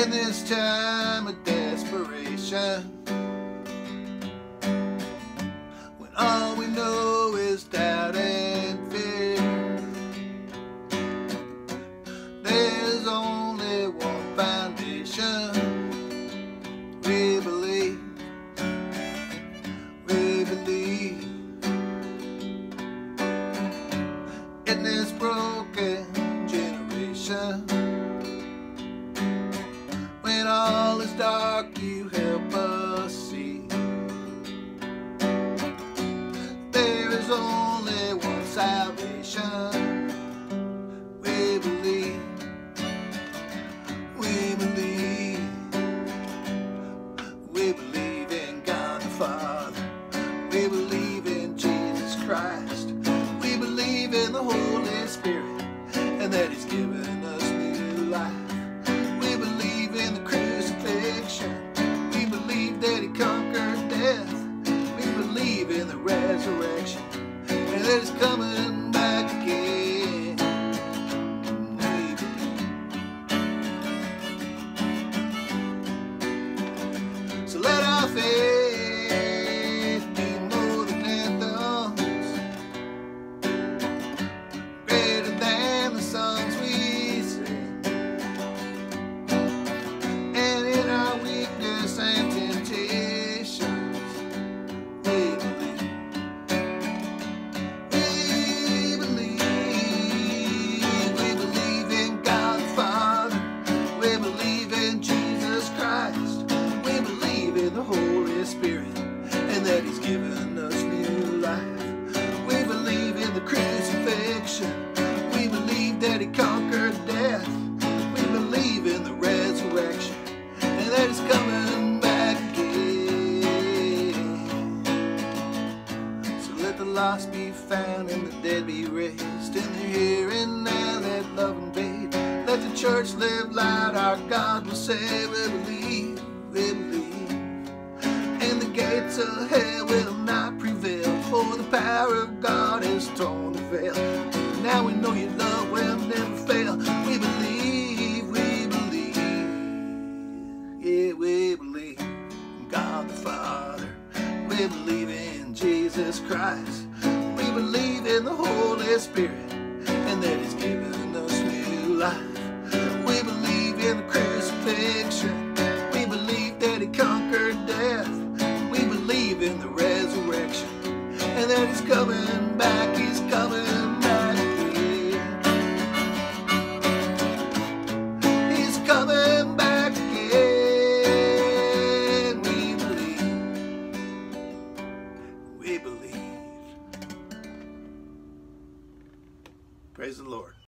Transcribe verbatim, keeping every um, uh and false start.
In this time of desperation, when all we know is doubt and fear, there's only one foundation. We believe, we believe. In this broken generation, when all is dark, you help us see. There is only one salvation. We believe, we believe. We believe in God the Father. We believe in Jesus Christ. We believe in the Holy Spirit, and that He's given us new life. We believe in the crucifixion. We believe that He conquered death. We believe in the resurrection, and that He's coming back again. We believe. So let our faith be more than anthems, greater than the songs we sing. And in our weakness and temptations, we believe. We believe. We believe in God the Father. We believe in Jesus Christ. We believe in the Holy Spirit, and that He's given us new life. We believe in the crucifixion. We believe that He conquered death. We believe in the resurrection, and that He's coming back again. So let the lost be found and the dead be raised. In the here and now let love invade. Let the church live loud, our God will say. We believe, we believe. And the gates of hell will not prevail, for the power of God has torn the veil. Now we know Your love will never fail. We believe, we believe. Yeah, we believe in God the Father. We believe in Jesus Christ. We believe in the Holy Spirit, and that He's given us new life. We believe in the crucifixion. We believe that He conquered death. We believe in the resurrection, and that He's coming back. He's coming back again. He's coming back again. We believe. We believe. Praise the Lord.